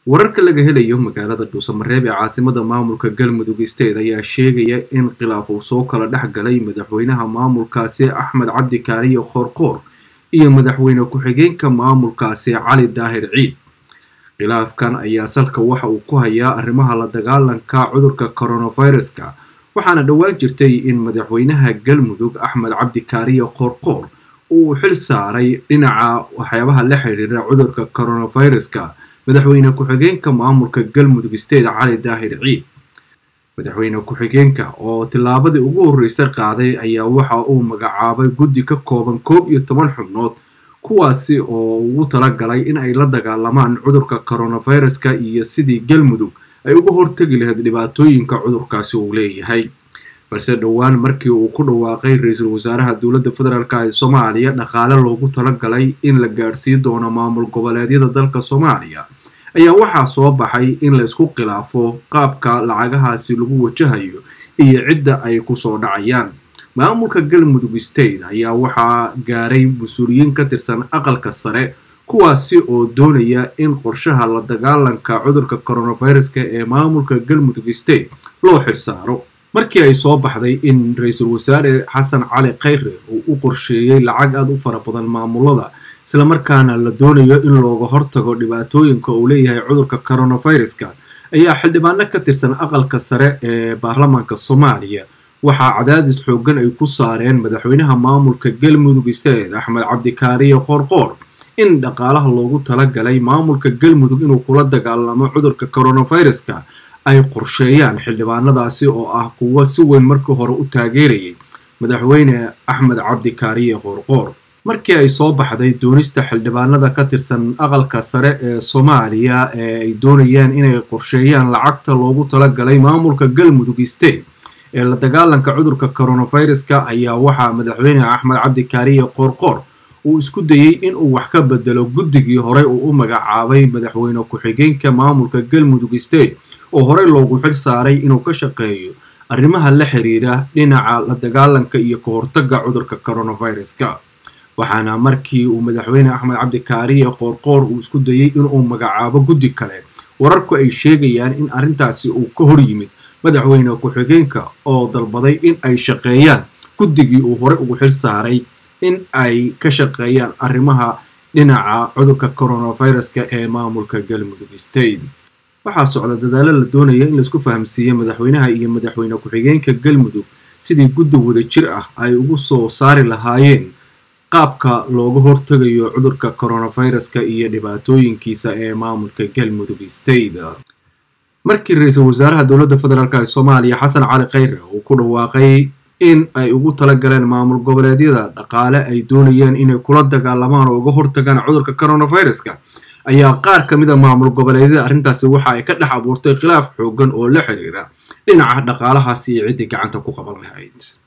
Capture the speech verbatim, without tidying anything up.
wararka laga helayo magaalada Dhuusamareeb ee caasimada maamulka Galmudug State ayaa sheegaya in khilaaf uu soo kala dhex galay madaxweynaha maamulkaasi Axmed Cabdi Kaariye Qoorqoor iyo madaxweyne ku-xigeenka maamulkaasi Cali Daahir Ciid. khilaafkan ayaa salka waxa uu ku hayaa arrimaha la dagaalanka cudurka coronavirus-ka waxaana dhawaan jirtay in madaxweynaha Galmudug Axmed Cabdi Kaariye Qoorqoor uu xil saaray dhinaca waxyaabaha la xiriira cudurka coronavirus-ka madaxweyne ku-xigeenka maamulka Galmudug State Cali Daahir Ciid. madaxweyne ku-xigeenka oo tilaabadii ugu horeysay qaaday ayaa waxa uu magacaabay guddi ka kooban koob iyo toban xubnood kuwaasi oo ugu talagalay in ay la dagaalamaan cudurka coronavirus-ka iyo sidii Galmudug ay uga hortagi lahayd dhibaatooyinka cudurkaasi uu leeyahay. balse dhawaan markii uu ku dhawaaqay ra'iisul wasaaraha dowladda federaalka ee Soomaaliya dhaqaale loogu talagalay in la gaarsiin doono maamul goboleedyada dalka Soomaaliya ayaa waxaa soo baxay in la isku khilaafo qaabka lacagahaasi lagu wajahayo iyo cidda ay ku soo dhacayaan. maamulka Galmudug State ayaa waxaa gaaray mas'uuliyiin ka tirsan aqalka sare kuwaasi oo doonaya in qorshaha la dagaalanka cudurka coronavirus-ka ee maamulka Galmudug State loo xilsaaro. markii ay soo baxday in ra'iisul wasaare Xasan Cali Khayre uu u qorsheeyay lacag aad u fara badan maamulada isla markaana la doonayo in looga hortago dhibaatooyinka uu leeyahay cudurka coronavirus-ka ayaa xildhibaano ka tirsan aqalka sare ee baarlamaanka Soomaaliya waxaa cadaadis xooggan ay ku saareen madaxweynaha maamulka Galmudug State Axmed Cabdi Kaariye Qoorqoor in dhaqaalaha loogu talagalay maamulka Galmudug inuu kula dagaalamo cudurka coronavirus-ka ay qorsheeyaan xildhibaanadaasi oo ah kuwa si weyn markii hore u taageerayay madaxweyne Axmed Cabdi Kaariye Qoorqoor. markii ay soo baxday doonista xildhibaanada ka tirsan aqalka sare ee Soomaaliya ee ay doonayaan inay qorsheeyaan lacagta loogu talagalay maamulka Galmudug State ee la dagaalanka cudurka coronavirus-ka ayaa waxaa madaxweyne Axmed Cabdi Kaariye Qoorqoor uu isku dayay in uu wax ka bedelo guddigii hore uu u magacaabay madaxweyne ku-xigeenka maamulka Galmudug State oo hore loogu xil saaray inuu ka shaqeeyo arrimaha la xiriira dhinaca la dagaalanka iyo ka hortagga cudurka coronavirus-ka. waxaana markii uu madaxweyne Axmed Cabdi Kaariye Qoorqoor uu isku dayay in uu magacaabo guddi kale wararku ay sheegayaan in arrintaasi uu ka hor yimid madaxweyne ku-xigeenka oo dalbaday in ay shaqeeyaan guddigii uu hore ugu xil saaray in ay ka shaqeeyaan arrimaha dhinaca cudurka coronavirus-ka ee maamulka Galmudug State. waxaa socda dadaalo la doonaya in la isku fahamsiiyo madaxweynaha iyo madaxweyne ku-xigeenka Galmudug sidii guddi wadajir ah ay ugu soo saari lahaayeen qaabka looga hortagayo cudurka coronavirus-ka iyo dhibaatooyinkiisa ee maamulka Galmudug State. markii ra'iisul wasaaraha dowladda federaalka ee Soomaaliya Xasan Cali Khayre uu ku dhawaaqay in ay ugu talagaleen maamul goboleedyada dhaqaale ay doonayaan inay kula dagaalamaan oo uga hortagaan cudurka coronavirus-ka ayaa qaar ka mid ah maamul goboleedyada arrintaasi waxa ay ka dhex abuurtay khilaaf xooggan oo la xiriira dhinaca dhaqaalahaasi iyo cidii gacanta ku qaban lahayd.